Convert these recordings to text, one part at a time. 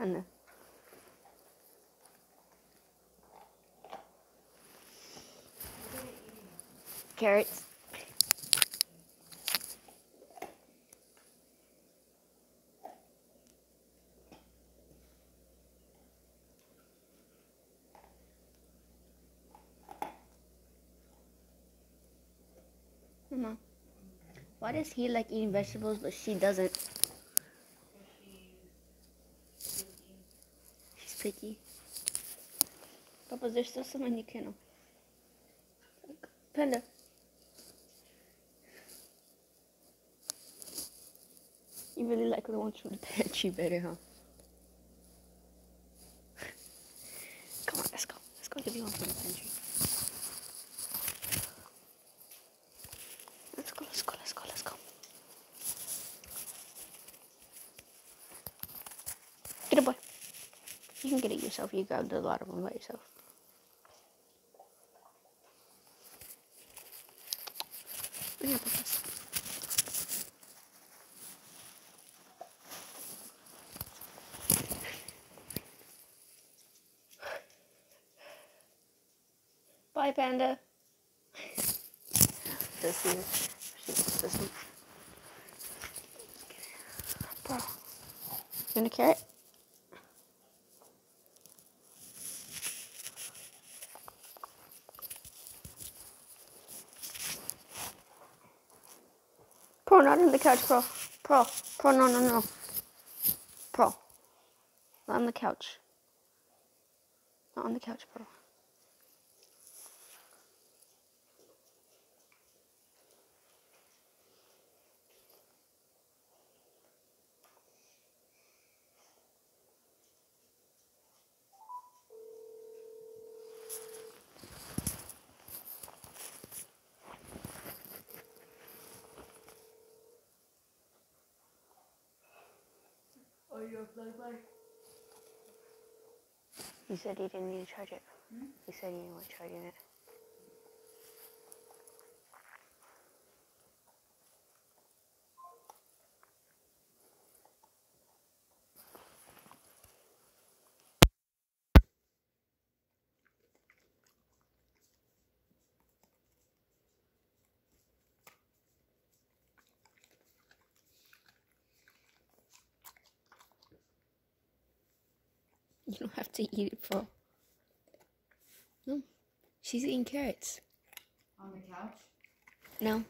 Panda. Carrots. Mama, why does he like eating vegetables but she doesn't? She's picky. Papa, there's still some in your kennel. Panda. You really like the ones from the pantry better, huh? Come on, let's go. Let's go give you one from the pantry. Let's go, let's go, let's go, let's go. Get it, boy. You can get it yourself. You grabbed a lot of them by yourself. Yeah, bye, Panda. This here. This one. Bro. You want a carrot? Pro, not on the couch, Pro. Pro, no. Pro. Not on the couch. Not on the couch, Pro. Oh, you're plug. You said you didn't need to charge it. You said you didn't want to charge it. You don't have to eat it, Pro. No. She's eating carrots. On the couch? No.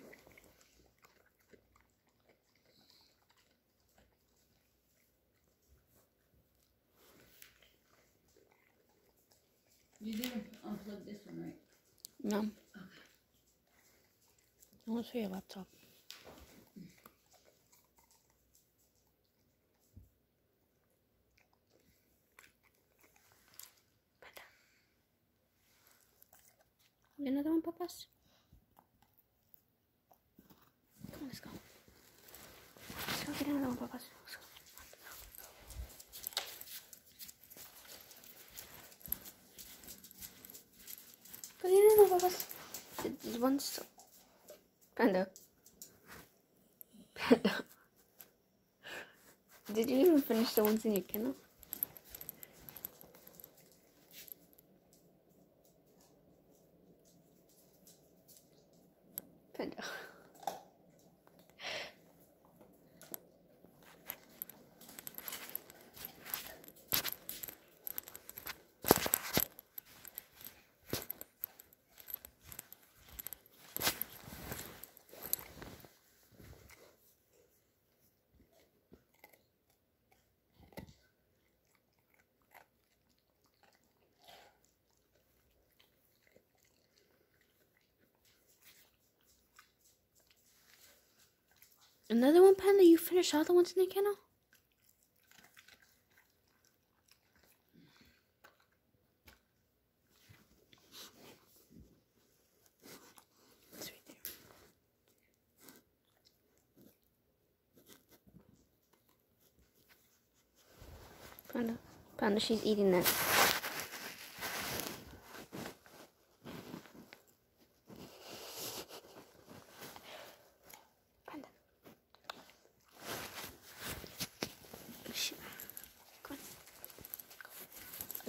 You didn't unplug this one, right? No. Okay. I want to show your laptop. Another one, Papas? Come on, let's go. Let's go get another one, Papas. Let's go. Go get another one, Papas. There's one still. Panda. Panda. Did you even finish the ones in your kennel? Panda. Another one, Panda? You finished all the ones in the kennel? It's right there. Panda. Panda, she's eating that. Panda. Come on.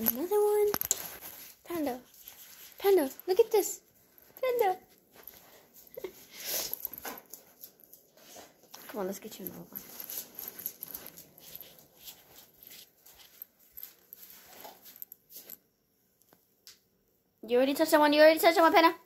Another one. Panda. Panda, look at this. Panda. Come on, let's get you another one. You already touched that one. You already touched that one, Panda.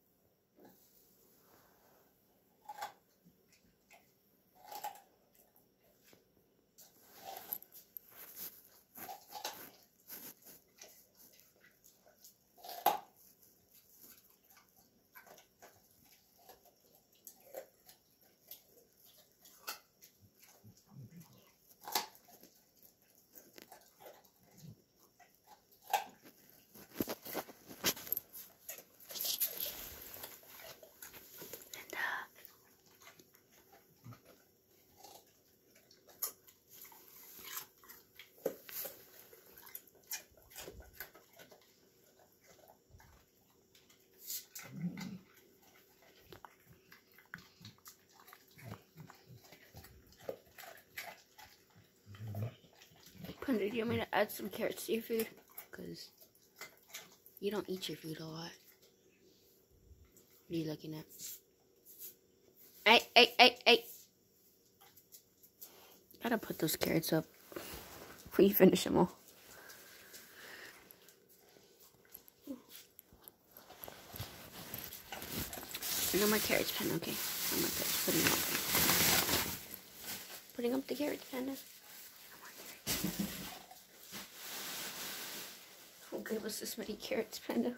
Panda, do you want me to add some carrots to your food? Because you don't eat your food a lot. What are you looking at? Hey. Gotta put those carrots up before you finish them all. No more carrots, Panda, okay? No more carrots. Putting them up. Putting up the carrots, Panda. Who gave us this many carrots, Panda?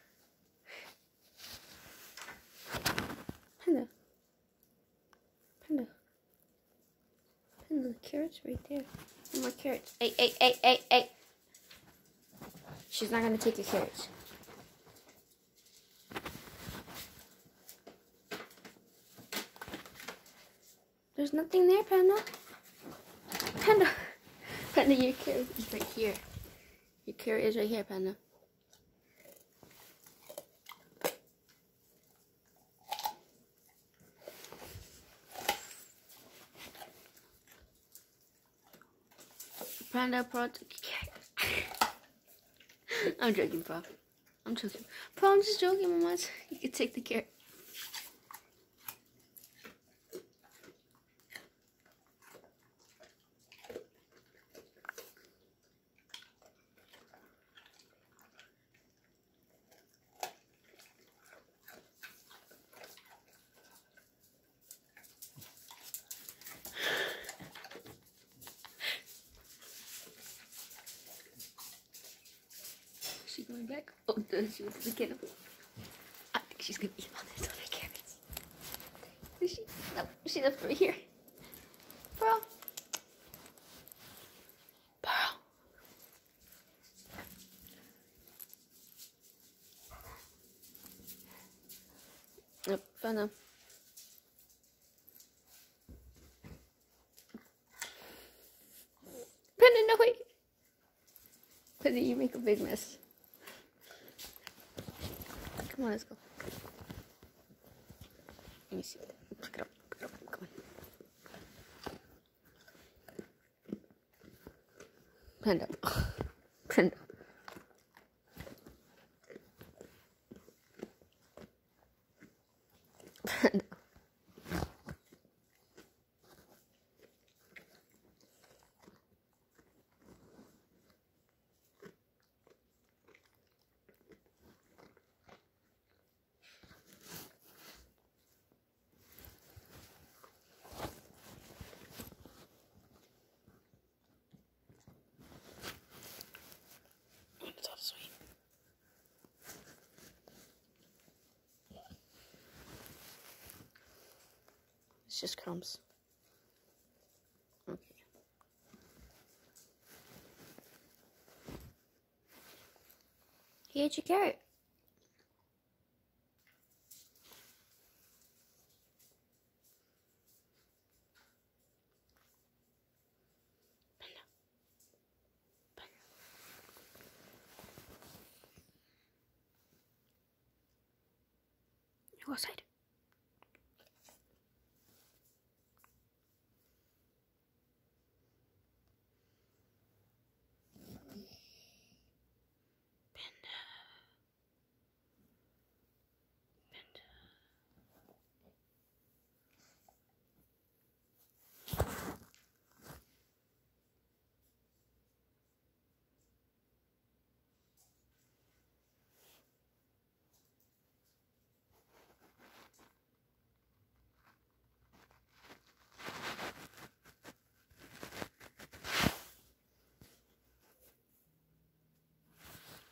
Panda. Panda. Panda, the carrots right there. No more carrots. Hey. She's not gonna take your carrots. There's nothing there, Panda. Panda, your carrot is right here. Your carrot is right here, Panda. Panda brought the carrot. I'm joking, bro. I'm joking. Bro, I'm just joking, Mama. You can take the carrot. Is she going back? Oh, does she wants to get him? I think she's gonna eat all these other carrots. Is she? No, she left right here. Bro. Yep, found them. Panda, no wait. Panda, you make a big mess. Come on, let's go. Let me see. Pick it up. Come on. Panda. Panda. Panda. It's all sweet. It's just crumbs. Okay. He ate your carrot. Go outside.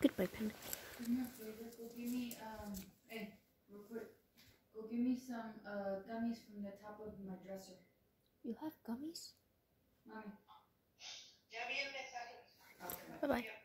Goodbye, Panda. Do me a favor, go give me, hey, real quick. Go give me some, gummies from the top of my dresser. You have gummies? Mommy. Bye-bye.